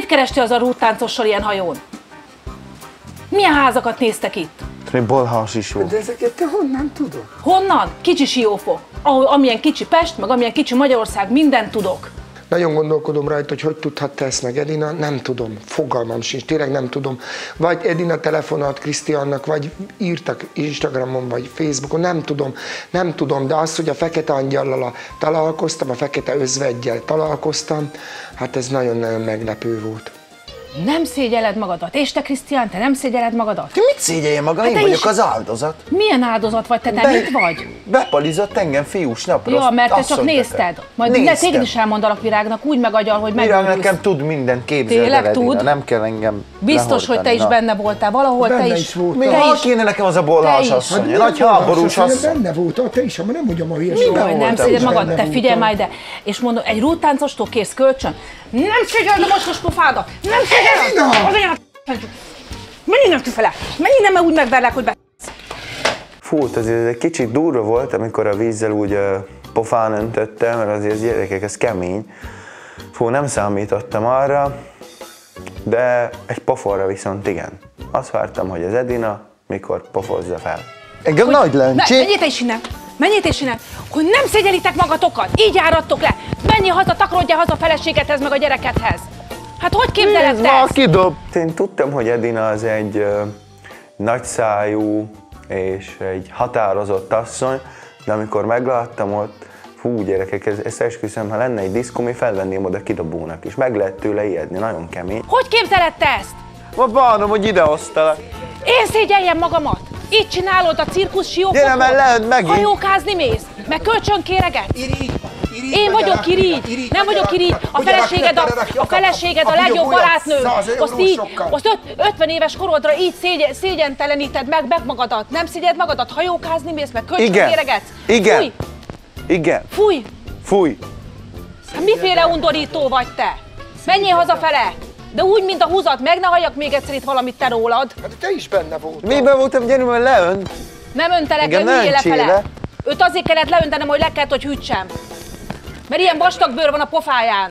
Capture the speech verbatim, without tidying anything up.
kerestél az a rúttáncossal ilyen hajón? Milyen házakat néztek itt? Bolhas is jó. De ezeket te honnan tudod? Honnan? Kicsi Siófok. Ahol, amilyen kicsi Pest, meg amilyen kicsi Magyarország, mindent tudok. Nagyon gondolkodom rajta, hogy hogy tudhatta ezt meg Edina, nem tudom, fogalmam sincs, tényleg nem tudom. Vagy Edina telefonált Krisztiánnak, vagy írtak Instagramon, vagy Facebookon, nem tudom, nem tudom, de az, hogy a Fekete Angyallal találkoztam, a Fekete Özveggyel találkoztam, hát ez nagyon-nagyon meglepő volt. Nem szégyeled magadat. És te, Krisztián, te nem szégyeled magadat? Ki mit szégyelje maga? Hát Én te vagyok is- az áldozat. Milyen áldozat vagy te, te Be- mit vagy? Bepalizott engem fiús napra. Ja, mert te azt csak mondta, nézted. te. Majd ne, Néztem. téged is elmondalak Virágnak, úgy megagyal, hogy Virág megőrülsz. nekem tud mindent, képzeld Tényleg el, Edina, tud? nem kell engem Biztos, hogy te lehordani, is na. benne voltál. Valahol Benne te is. is voltam. Még te hol is. kéne nekem az a bolhás Te is. asszony? Nagy háborús asszony. Benne voltál, te is, ha nem mondjam, hogy Jaj, Benne nem voltam. szégyed magad, Benne te figyelj voltam. már ide. És mondom, egy rúttáncostól kérsz kölcsön? Nem szégyeld a mocskos pofádat! Nem szégyeld! Edina! Az én menj innen kifele! Menj innen, mert úgy megverlek, hogy be... Fú, azért ez egy kicsit durva volt, amikor a vízzel úgy uh, pofán öntöttem, mert azért gyerekek, ez kemény. Fú, nem számítottam arra, de egy pofonra viszont igen. Azt vártam, hogy az Edina mikor pofozza fel. Engem Hogy- nagy Me- lencsi! Menjél te is innen! Menjél te is innen! Hogy nem szégyelitek magatokat! Így áradtok le! Menjél haza, takarodjál haza a feleségedhez, meg a gyerekedhez! Hát hogy képzeled te ezt? kidob! Én tudtam, hogy Edina az egy uh, nagyszájú és egy határozott asszony, de amikor megláttam ott, fú gyerekek, ez, ezt esküszöm, ha lenne egy diszkó, mi felvenném oda kidobónak is. Meg lehet tőle ijedni, nagyon kemény. Hogy képzeled te ezt? Ma bánom, hogy idehoztalak. Én szégyeljem magamat! Így csinálod a cirkusz siófokot? Gyere, mert lehet megint. Hajókázni mész? Meg kölcsön kéreget? Irigy, irigy, Én vagy vagyok a- irigy, irigy, nem vagy vagyok a- irigy, a ugye feleséged a, rakja, a, feleséged a a legjobb bugyogójat barátnő, száz azt így, eurósokkal. azt öt- ötven éves korodra így szégyen, szégyenteleníted meg, meg magadat, nem szégyed magadat, hajókázni mész, meg kölcsön Igen. kéregetsz? Igen. Fúj, Igen, fúj, fúj. hát miféle undorító vagy te? Menjél hazafele, de úgy, mint a húzat, meg ne halljak még egyszer itt valamit te rólad. Hát te is benne voltál. Miben voltam, gyere, mert leön. Nem öntelek, Igen, le, hűljél ne lefele. öntsél le. Őt azért kellett leöntenem, hogy le kellett, hogy hűtsem. Mert ilyen vastag bőr van a pofáján.